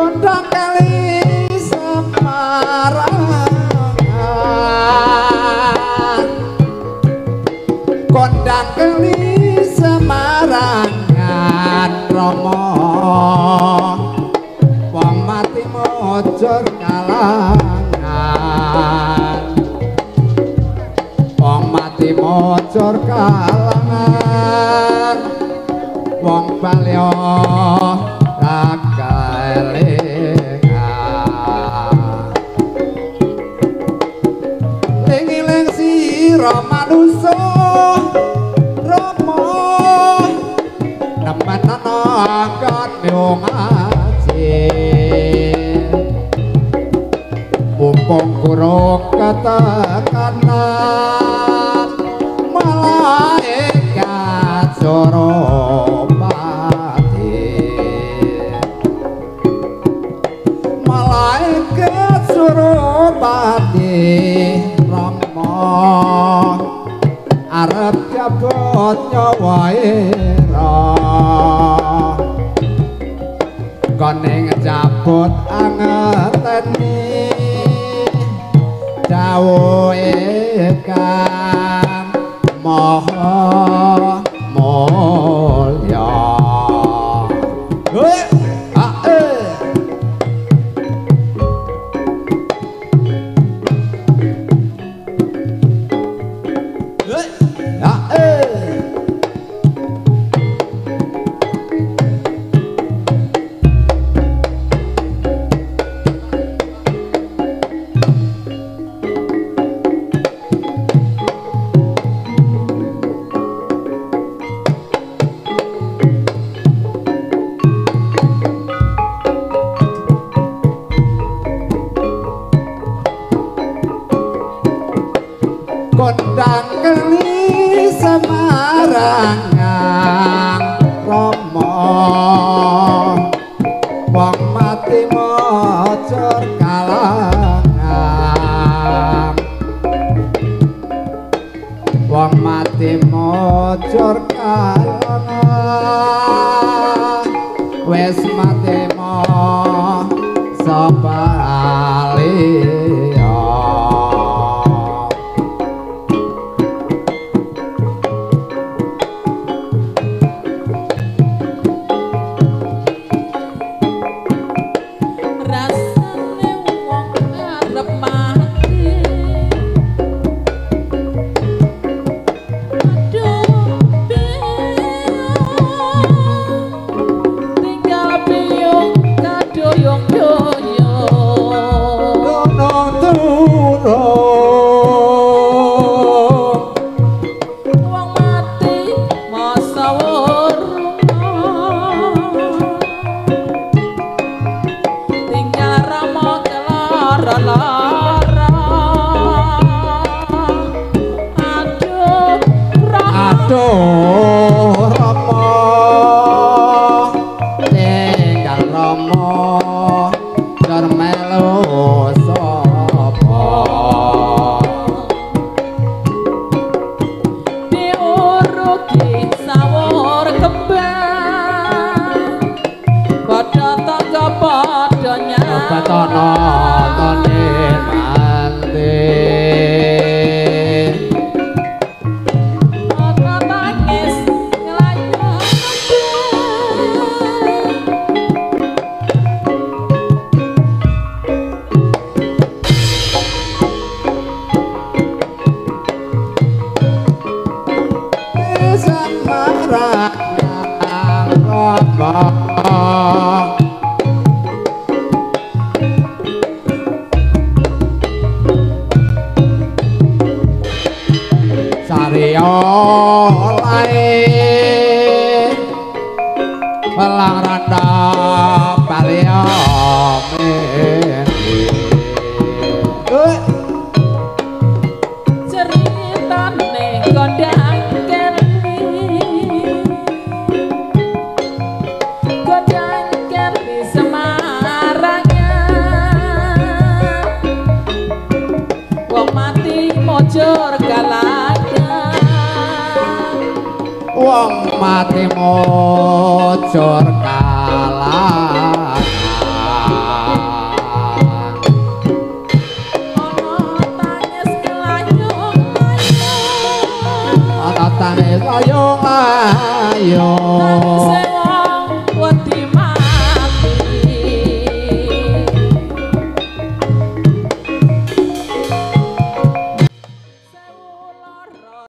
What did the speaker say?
kondang kali Semarangan kondang kali Semarangan Rama wong mati mojor kalangan wong mati mojor kalangan wong balya rakaelingan ling-ling sira manusa Rama nemenana angkat ngaji mumpung kurang ketekanan malaikat Suropati malaikat Suropati Rama arep jabot nyawae koning cabut angeteni dawuhe kang maha mulya kondang keli Semarangan Rama wong mati mojor kalangan wong mati mojor kalangan wis mati mojor bali mati mojor kalangan ayo ayo